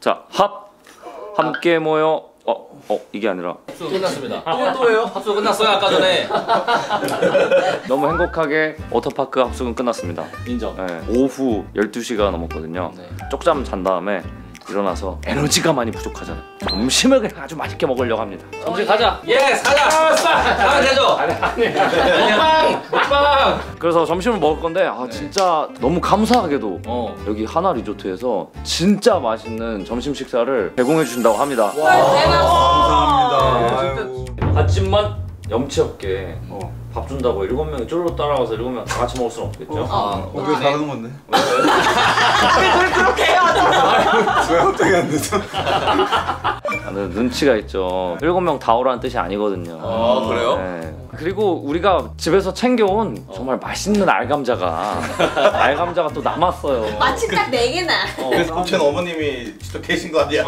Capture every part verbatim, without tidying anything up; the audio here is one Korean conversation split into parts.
자, 합 함께 모여. 어, 어 이게 아니라 합수 끝났습니다. 또 또예요? 합수 끝났어요 아까 전에. 너무 행복하게 워터파크 합숙은 끝났습니다. 인정. 네, 오후 열두 시가 넘었거든요. 네. 쪽잠 잔 다음에 일어나서 에너지가 많이 부족하잖아요. 점심을 그냥 아주 맛있게 먹으려고 합니다. 점심 가자. 예스 가자. 가면 되죠. 아니 아니. 먹방 먹방. 그래서 점심을 먹을 건데 아 진짜 너무 감사하게도 어. 여기 하나 리조트에서 진짜 맛있는 점심 식사를 제공해 주신다고 합니다. 감사합니다. 아침만 염치 없게 어. 밥 준다고 일곱 명이 쫄로 따라가서 일곱 명 다 같이 먹을 수는 없겠죠? 아, 어, 왜 잘하는 건데? 왜 그렇게 해야 하잖아. 왜 갑자기 안 되죠? 나는 눈치가 있죠. 일곱 명 다 오라는 뜻이 아니거든요. 아 그래요? 네. 그리고 우리가 집에서 챙겨온 정말 맛있는 알감자가 알감자가 또 남았어요. 마침 딱 네 개나. 어. 그래서 혹시 어머님이 직접 계신 거 아니야?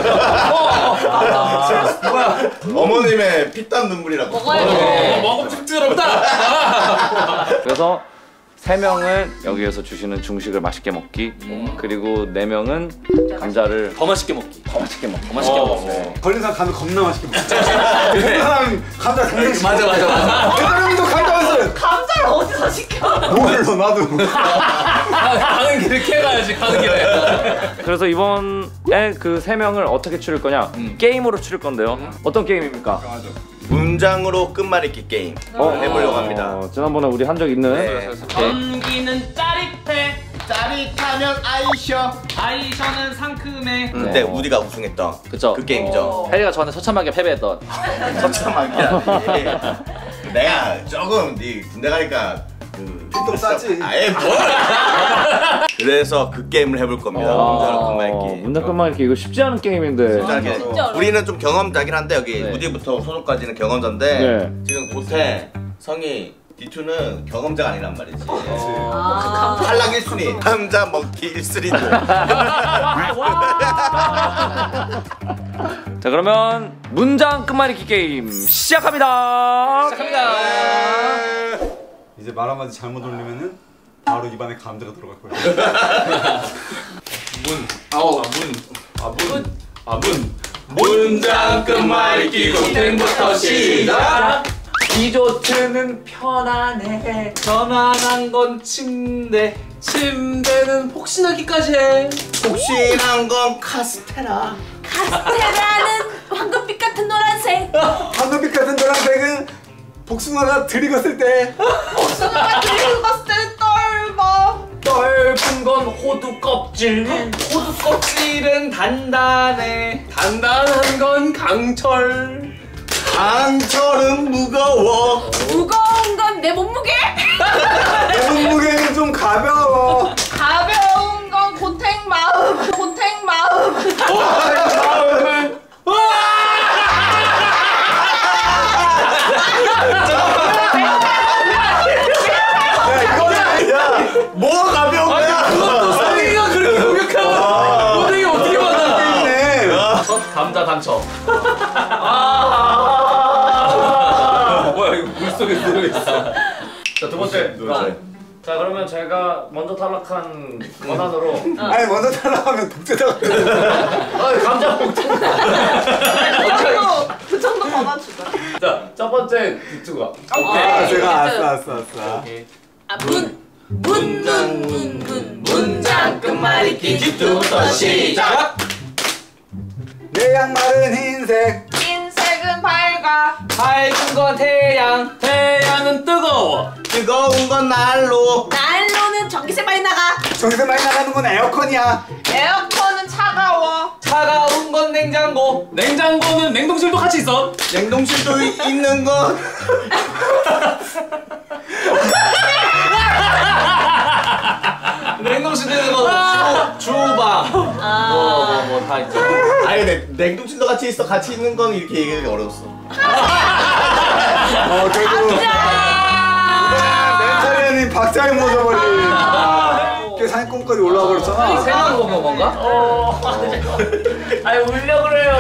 뭐야? 어머님의 피땀 눈물이라고. 먹어야 돼. 어, 먹으면 쑥스럽다. 그래서 세 명은 여기에서 주시는 중식을 맛있게 먹기, 음. 그리고 네 명은 감자를 더 맛있게 먹기. 더 맛있게 먹기. 더 맛있게 어, 먹어. 네. 걸린 사람 가면 겁나 맛있게 먹자. 모든 사람이 감자 당장 맞아 맞아 맞아. 대단히도 감자 왔어요. 감자를 어디서 시켜? 몰라 나도. 가는 길에 캐가야지 가는 길에. 그래서 이번에 그 세 명을 어떻게 추릴 거냐? 음. 게임으로 추릴 건데요. 음. 어떤 게임입니까? 문장으로 끝말잇기 게임 어, 해보려고 합니다. 어, 지난번에 우리 한 적 있는. 네. 전기는 짜릿해. 짜릿하면 아이셔. 아이셔는 상큼해. 그때 어. 우디가 우승했던 그쵸. 그 게임이죠. 혜리가 저한테 처참하게 패배했던. 처참하게. 내가 조금 네 군대 가니까 그 좀 싸지. 아예 뭘? 그래서 그 게임을 해볼 겁니다. 문장으로 끝말잇기. 문장 끝말잇기 이거 쉽지 않은 게임인데. 짧게. 진짜로? 우리는 좀 경험자긴 한데 여기 네. 우디부터 소속까지는 경험자인데 네. 지금 고태, 성희, 디투는 경험자가 아니란 말이지. 아, 탈락 일 순위, 감자 먹기 일 순위들. 자 그러면 문장 끝말잇기 게임 시작합니다. 시작합니다. 이제 말 한마디 잘못 올리면은 바로 입안에 감자가 들어갈 거예요. 문, 아우 문, 아 문, 아 문. 문장 끝말잇기 고탱부터 시작. 디저트는 편안해. 편안한 건 침대. 침대는 폭신하기까지 해. 혹시난 건 카스테라. 카스테라는 황금빛 같은 노란색. 황금빛 같은 노란색은 복숭아가 들이었을 때 복숭아가 들이었을 때 떫어. 넓은 건 호두 껍질. 호두 껍질은 단단해. 단단한 건 강철. 강철은 무거워. 무거운 건 내 몸무게. 내 몸무게는 좀 가벼워. 가벼운 건 고탱 마음. 고탱 마음. 마음은 뭐가 가벼운 거야? 성희가 그렇게 공격하면 고탱이 어떻게 받아? 네. 첫 감자 당첨. 아 뭐야 이거 물속에 들어있어. 자 두 번째. 자 그러면 제가 먼저 탈락한 권한으로. 아니 먼저 탈락하면 독재자가 아 감자 복통. 그 정도 받아주자. 자첫 번째 디투가. 아, 제가 아싸 아싸 아싸. 오케이. 아, 문. 문, 문, 문, 문, 문장 끝말잇기 뒤부터 시작. 내 양말은 흰색. 흰색은 밝아. 밝은 건 태양. 태양은 뜨거워. 뜨거운 건 난로. 난로는 전기세 많이 나가. 저기서 많이 나가는 건 에어컨이야. 에어컨은 차가워. 차가운 건 냉장고. 냉장고는 냉동실도 같이 있어. 냉동실도 이- 있는 건 냉동실에 있는 거 주, 주방. 뭐 뭐 다 있죠. 아니 근데 냉동실도 같이 있어. 같이 있는 건 이렇게 얘기하기 어려웠어. 어 결국 멘탈이 박자를 묻어버린. 꽤 상위권까지 올라와 버렸잖아. 생각한 거 건가? 어. 아니 울려 그래요.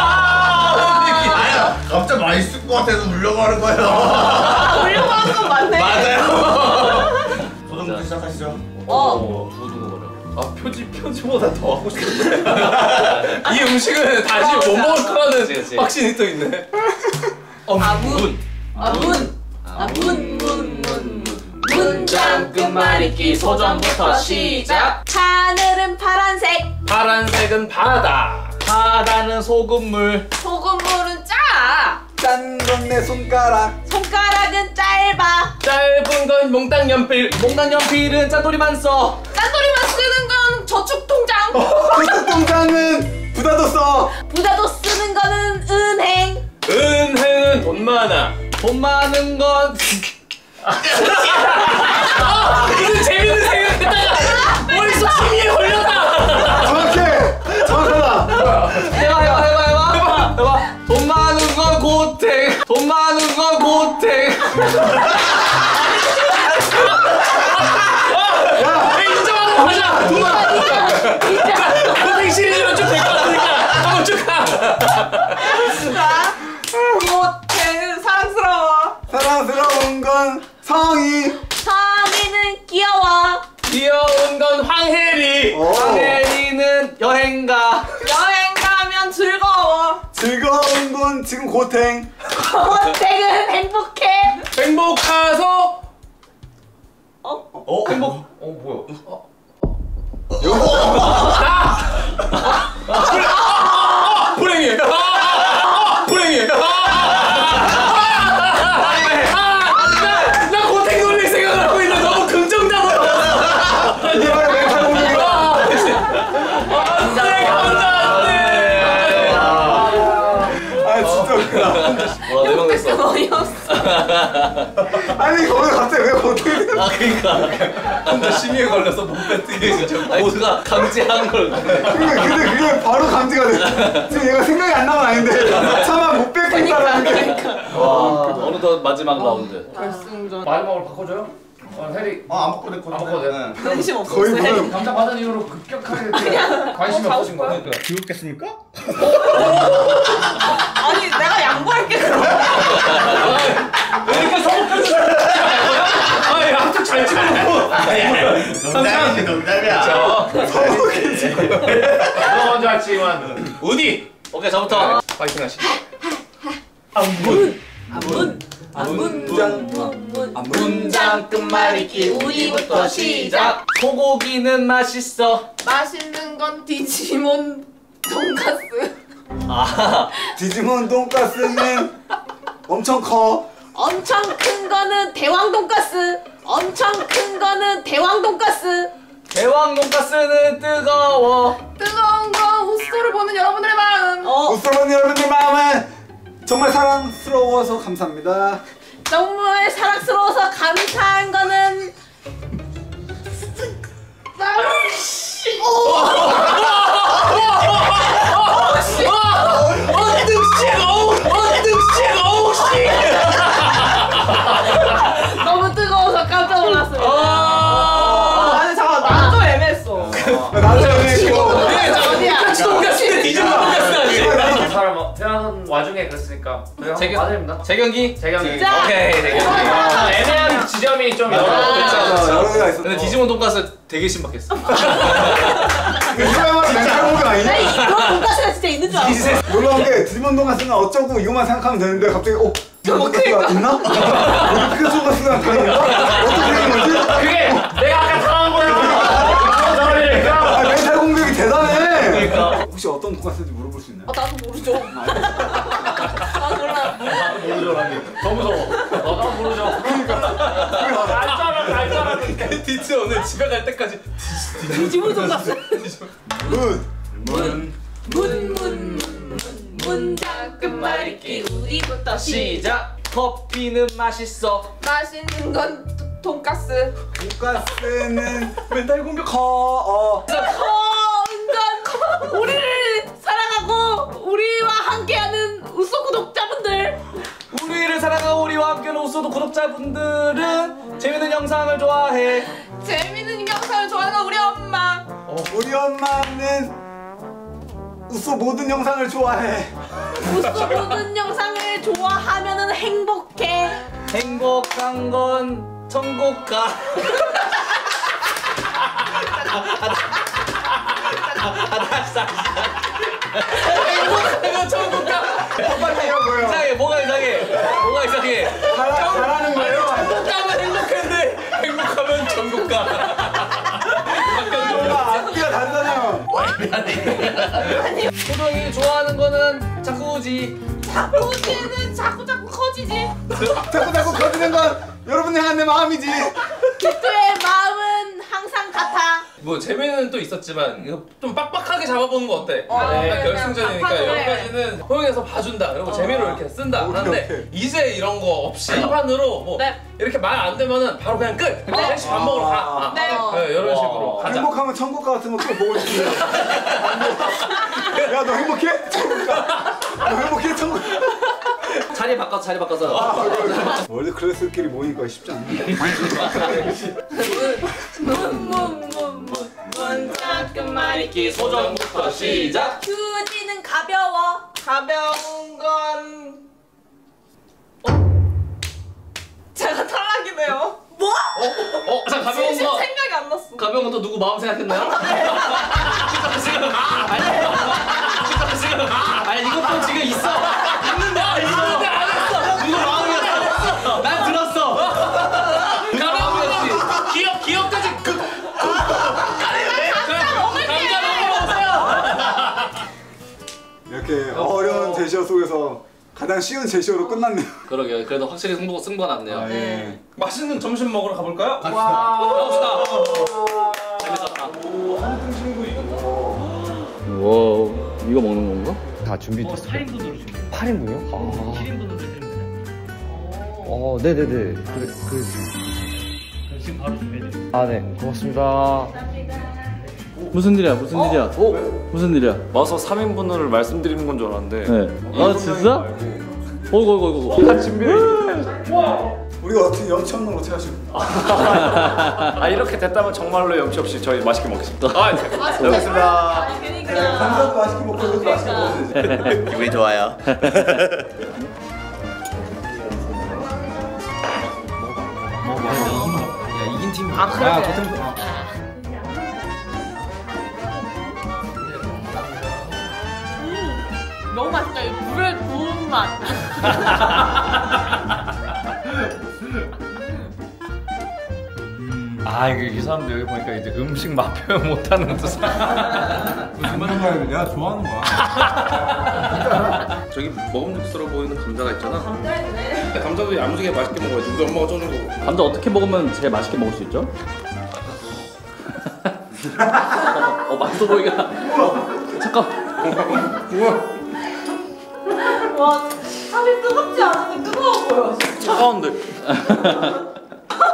아야 갑자기 맛있을 것 같아서 울려고 하는 거예요. 울려고 하는 건 맞네. 맞아요. 소정부터 시작하시죠. 어. 두두거려. 아 표지 표지보다 더 하고 싶은데. 이 음식은 다시 못 먹을 거라는 확신이 또 있네. 아문 아문 아문 문 문 문장 끝말잇기 소전부터 시작. 하늘은 파란색, 파란색은 바다. 바다는 소금물. 소금물은 짜. 짠 건 내 손가락. 손가락은 짧아. 짧은 건 몽땅 연필. 몽땅 연필은 짜돌이만 써. 짠돌이만 쓰는 건 저축통장. 저축통장은 부자도 써. 부자도 쓰는 거는 은행. 은행은 돈 많아. 돈 많은 건 무슨 재밌는 생각했다가 머릿속 심리에 걸렸다. 정확해. 정확하다. 해봐 해봐 해봐 해봐 해봐. 돈 많은 건 고택. 돈 많은 건 고택. 야 인정하고 가자. 돈 많으니까. 고택 시리즈로 쭉 될 것 같으니까 한번 쭉 가. 고택은 사랑스러워. 사랑스러운 건 성이. 성이는 귀여워. 귀여운 건 황혜리. 오. 황혜리는 여행가. 여행 가면 즐거워. 즐거운 건 지금 고탱. 고택은 행복해. 행복해서 어? 어 행복 어 뭐야? 불행해. 불행해. 나 고택 놀릴 생각을 하고 있는데 너무 긍정적으로. 이번에 멘탈 공격이다. 아 진짜 웃기다. 와 내망됐어. 어이없어. 아니 거기 갑자기 왜 고탱이? 아 그니까 혼자 심의에 걸려서 못 뱉게 진짜 모두가 강제한 걸. 근데, 근데 그게 바로 감지가 돼. 지금 얘가 생각이 안 나면 아닌데 차마 못 뺏겠다라는 게. 와 어느덧 마지막 라운드. 결승전. 마지막으로 바꿔줘요? 어 해리 아안 바꿔도 될 것 안 바꿔도 돼? 관심 없어. 거의 무슨 감자 받은 이후로 급격하게 관심이 어, 없으신 자고 거니까. 비웃겠습니까? 아니 내가 양보할게 그럼. 왜 이렇게 소극적이야? 아니 한쪽 잘 찍어놓고. 농담이지 농담이야. 너 먼저 할지만 우디. 오케이 저부터 파이팅 하시죠. 아문 아문 문장 문문 문장 끝말잇기 우리부터 시작. 소고기는 맛있어. 맛있는 건 디지몬 돈가스. 아 디지몬 돈가스는 엄청 커. 엄청 큰 거는 대왕 돈가스. 엄청 큰 거는 대왕 돈가스. 대왕 돈가스는 뜨거워. 뜨거운 거 우소를 보는 여러분들의 마음. 어 우스러운 여러분들 마음은 정말 사랑스러워서 감사합니다. 정말 사랑스러워서 감사한 거는 언득식 어우 언득식 어우 씨. 너무 뜨거워서 깜짝 놀랐어요. 아 아니 잠깐 나도 좀 애매했어. 나도 여기 네, 어디야? 돈가스인데 디지몬 돈가스 아니에요? 사람 태어난 와중에 그랬으니까 저희 한번 받아냅니다. 재경기? 재경기. 자. 오케이 재경기. 아, 애매한 지점이 좀 여러 아, 여러 개가 있어. 근데 디지몬 돈가스 되게 신박했어. 이거야말로 멘탈 공격 나 아니냐? 이런 돈가스가 진짜 있는 줄 알았어. 놀라운 게 디지몬 돈가스는 어쩌고 이거만 생각하면 되는데 갑자기 어? 돈가스가 있나? 어디 피카소 돈가스가 다른가? 어떻게 된 거지? 그게 내가 아까 당한 거야. 저러니까. 아 멘탈 공격이 대단해. 그러니까. 혹시 어떤 돈가스인지 물어볼 수 있나요? 어, 나도 모르죠. 아 몰라. 모르죠라니. 더 무서워. 너도 모르죠. 그러니까. 알잖아, 알잖아. 디지 오늘 집에 갈 때까지 디지몬 돈가스. 문. 문. 문문 문장 끝말잇기 우리부터 시작. 커피는 맛있어. 맛있는 건 돈가스. 돈가스는 멘탈 공격 커. 어. 건강 우리를 사랑하고 우리와 함께하는 우소 구독자분들. 우리를 사랑하고 우리와 함께하는 우소도 구독자분들은 재밌는 영상을 좋아해. 재밌는 영상을 좋아하는 우리 엄마. 우리 엄마는 우소 모든 영상을 좋아해. 우소 모든 영상을 좋아하면은 행복해. 행복한 건 천국 가. 아, 다시, 다시. 행복하면 천국 가. 이거 뭐예요? 이상해. 뭐가 이상해. 뭐가 이상해. 잘, 잘하는 거예요? 천국 가면 행복했는데 행복하면 천국 가. 뭔가 앞뒤가 다르잖아요. 호동이 좋아하는 거는 자쿠지. 자꾸지는 자꾸 자꾸 커지지. 자꾸 자꾸 커지는 건 여러분 향한 내 마음이지. 기뚜의 마음은 항상 같아. 뭐 재미는 또 있었지만 이거 좀 빡빡하게 잡아보는 거 어때? 어, 네, 그래, 결승전이니까 그냥 여기까지는 호영에서 봐준다. 그리고 재미로 이렇게 쓴다. 오케이, 하는데 오케이. 이제 이런 거 없이 판으로 뭐 네. 이렇게 말 안 되면은 바로 그냥 끝. 셋이 밥 먹으러 가. 네. 네, 이런 식으로 가자. 행복하면 천국 가 같은 거 또 보고 싶은데. 야, 너 행복해? 천국 가. 너 행복해? 천국 가. 자리 바꿔서 자리 바꿔서. 원래 클래스끼리 모이니까 쉽지 않네. 문문문문 문자 끝말잇기 소정부터 시작. 휴지는 가벼워. 가벼운 건 어? 제가 탈락이네요. 뭐? 어, 자 가벼운 진짜 거. 생각이 안 났어. 가벼운 거 또 누구 마음 생각했나요? 지금 아니 지금 아니 이것도 지금 있어. 있는데 안 있는데 안 했어. 누구 마음이었어? 난 들었어. 가벼운 거지. 기억 기억까지 그. 감자 먹으러 오세요. 이렇게 어려운 제시어 속에서 가장 쉬운 제시어로 끝났네요. 그러게요. 그래도 확실히 승부 승부가 났네요. 아, 예. 맛있는 점심 먹으러 가볼까요? 와. 갑시다. 재밌었다. 와 이거 먹는 건가? 다 준비됐어요. 팔 인분으로 준비. 팔 인분이요? 아. 칠 인분으로 드리면 돼요. 어, 네네네. 그래, 그래. 지금 바로 준비해드릴게요. 아, 네. 고맙습니다. 무슨 일이야 무슨 일이야? 어? 무슨 일이야? 와서 삼 인분을 말씀드리는 건 줄 알았는데 네. 아 진짜? 어이구 어이구 어이구 다 준비해 우리가 어떻게 염치 없는 거 어떻게 하시고? 아 이렇게 됐다면 정말로 염치 없이 저희 맛있게 먹겠습니다. 아 네. 알겠습니다. 아니 그러니까. 감자도 맛있게 먹고 이것도 맛있게 먹어야지. 기분이 좋아요. 아 그래. 음, 너무 맛있다. 이 물에 구운 맛. 아, 이게 이 사람들 여기 보니까 이제 음식 맛 표현 못하는 두 사람. 내가 좋아하는 거야. 저기 먹음직스러워 보이는 감자가 있잖아. 감자네. 감자도 야무지게 맛있게 먹어야지. 우리 엄마가 쪄준 거고. 감자 어떻게 먹으면 제일 맛있게 먹을 수 있죠? 어 맛있어 보이게 어, 잠깐 와 사실 뜨겁지 않은데 뜨거워 보여. 차가운데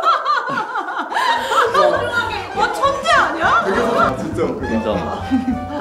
와 천재 아니야? 진짜 웃기다. 진짜